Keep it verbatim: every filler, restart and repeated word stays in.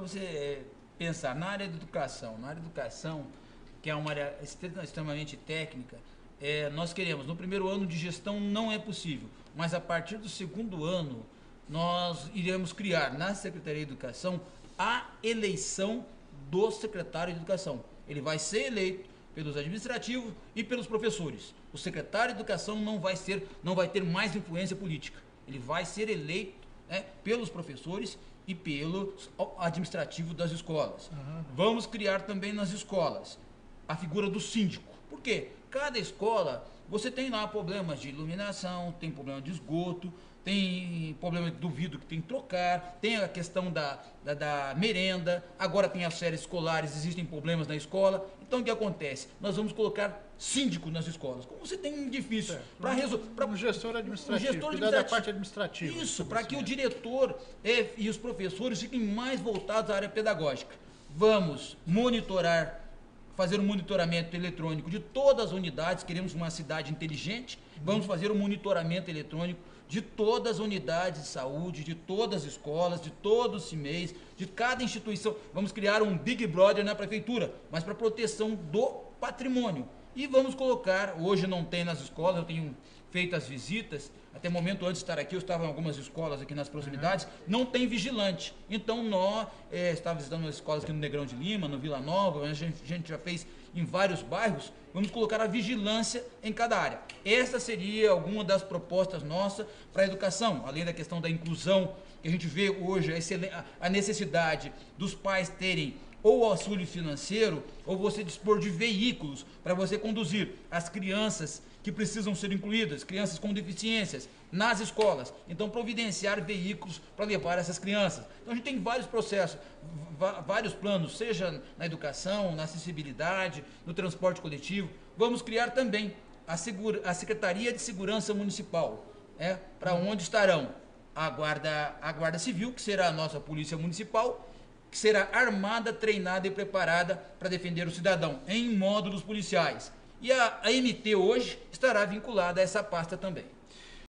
você é, pensar na área da educação, na área da educação, que é uma área extremamente técnica, é, nós queremos, no primeiro ano de gestão não é possível, mas a partir do segundo ano, nós iremos criar na Secretaria de Educação a eleição do secretário de Educação. Ele vai ser eleito pelos administrativos e pelos professores. O secretário de Educação não vai ser, não vai ter mais influência política. Ele vai ser eleito, né, pelos professores e pelo administrativo das escolas. Uhum. Vamos criar também nas escolas a figura do síndico. Por quê? Cada escola, você tem lá problemas de iluminação, tem problema de esgoto, tem problema de duvido que tem que trocar, tem a questão da, da, da merenda, agora tem as férias escolares, existem problemas na escola. Então o que acontece? Nós vamos colocar síndico nas escolas. Como você tem um difícil para resolver. Um gestor administrativo, um gestor cuidar da parte administrativa. Isso, para que o diretor e, e os professores fiquem mais voltados à área pedagógica. Vamos monitorar, fazer um monitoramento eletrônico de todas as unidades, queremos uma cidade inteligente, vamos fazer um monitoramento eletrônico de todas as unidades de saúde, de todas as escolas, de todos os C I M E Is, de cada instituição. Vamos criar um Big Brother na prefeitura, mas para proteção do patrimônio. E vamos colocar, hoje não tem nas escolas, eu tenho feito as visitas, até o momento antes de estar aqui, eu estava em algumas escolas aqui nas proximidades, não tem vigilante. Então nós é, estávamos visitando as escolas aqui no Negrão de Lima, no Vila Nova, a gente, a gente já fez em vários bairros, vamos colocar a vigilância em cada área. Essa seria alguma das propostas nossas para a educação, além da questão da inclusão, que a gente vê hoje a, a necessidade dos pais terem ou auxílio financeiro, ou você dispor de veículos para você conduzir as crianças que precisam ser incluídas, crianças com deficiências, nas escolas. Então, providenciar veículos para levar essas crianças. Então, a gente tem vários processos, vários planos, seja na educação, na acessibilidade, no transporte coletivo. Vamos criar também a, segura, a Secretaria de Segurança Municipal, é, para onde estarão a guarda, a guarda Civil, que será a nossa Polícia Municipal, que será armada, treinada e preparada para defender o cidadão em módulos policiais. E a, a M T hoje estará vinculada a essa pasta também.